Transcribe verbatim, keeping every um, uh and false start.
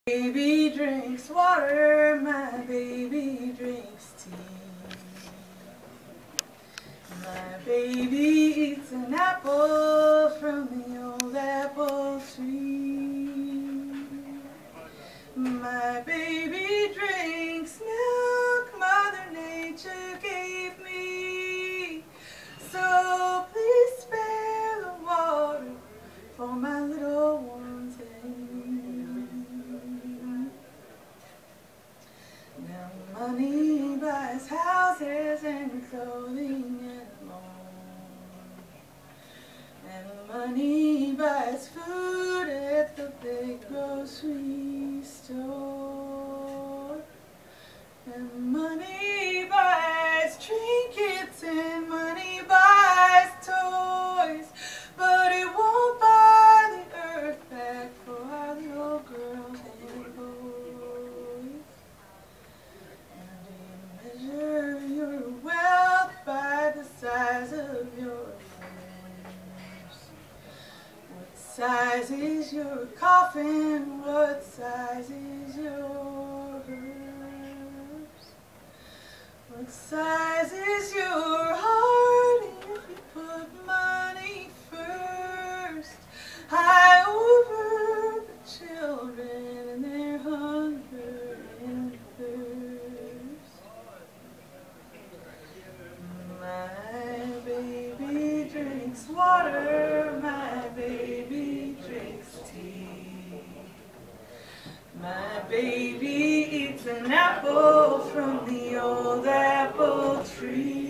Baby drinks water, my baby drinks tea. My baby eats an apple from the old apple tree. My baby drinks milk Mother Nature gave me. So please spare the water for my little ones and me. Now money buys houses and clothing and more, and money buys food at the big grocery store, and money buys trinkets and money buys toys, but it won't buy the earth back for our little girls and boys. And do you measure your wealth by the size of your limbs? What size is your coffin? What size is your hearse? What size is your heart if you put money first? High over the children and their hunger and thirst. My baby drinks water, my baby drinks tea. My baby eats an apple from the old apple tree.